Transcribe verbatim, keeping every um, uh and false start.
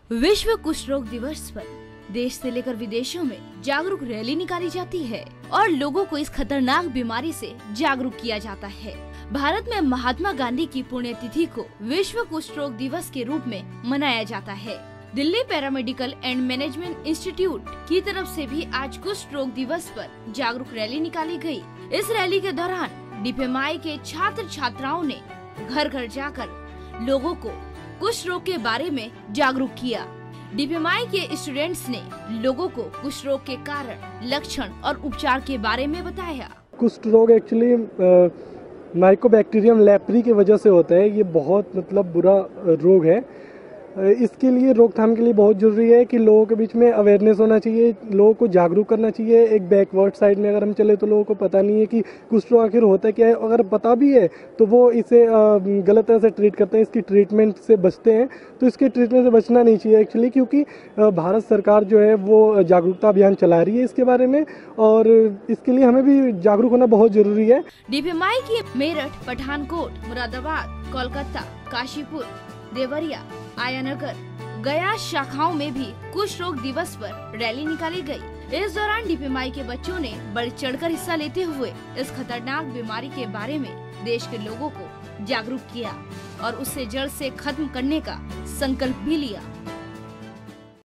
विश्व कुष्ठ रोग दिवस पर देश से लेकर विदेशों में जागरूक रैली निकाली जाती है और लोगों को इस खतरनाक बीमारी से जागरूक किया जाता है। भारत में महात्मा गांधी की पुण्यतिथि को विश्व कुष्ठ रोग दिवस के रूप में मनाया जाता है। Delhi paramedical and management institute की तरफ से भी आज कुष्ठ रोग दिवस पर जागरूक रैली निकाली गई। इस रैली के दौरान डीपीएमआई के छात्र छात्राओं ने घर घर जाकर लोगों को कुष्ठ रोग के बारे में जागरूक किया। डीपीएमआई के स्टूडेंट्स ने लोगों को कुष्ठ रोग के कारण, लक्षण और उपचार के बारे में बताया। कुष्ठ रोग एक्चुअली माइकोबैक्टीरियम लेप्री की वजह से होता है। ये बहुत मतलब बुरा रोग है। इसके लिए रोकथाम के लिए बहुत ज़रूरी है कि लोगों के बीच में अवेयरनेस होना चाहिए, लोगों को जागरूक करना चाहिए। एक बैकवर्ड साइड में अगर हम चले तो लोगों को पता नहीं है कि कुष्ठ रोग आखिर होता क्या है। अगर पता भी है तो वो इसे गलत तरह से ट्रीट करते हैं, इसकी ट्रीटमेंट से बचते हैं। तो इसके ट्रीटमेंट से बचना नहीं चाहिए एक्चुअली, क्योंकि भारत सरकार जो है वो जागरूकता अभियान चला रही है इसके बारे में, और इसके लिए हमें भी जागरूक होना बहुत जरूरी है। डीपीएमआई की मेरठ, पठानकोट, मुरादाबाद, कोलकाता, काशीपुर, देवरिया, आयानगर, गया शाखाओं में भी कुष्ठ रोग दिवस पर रैली निकाली गई। इस दौरान डीपीएमआई के बच्चों ने बढ़ चढ़कर हिस्सा लेते हुए इस खतरनाक बीमारी के बारे में देश के लोगों को जागरूक किया और उससे जड़ से खत्म करने का संकल्प भी लिया।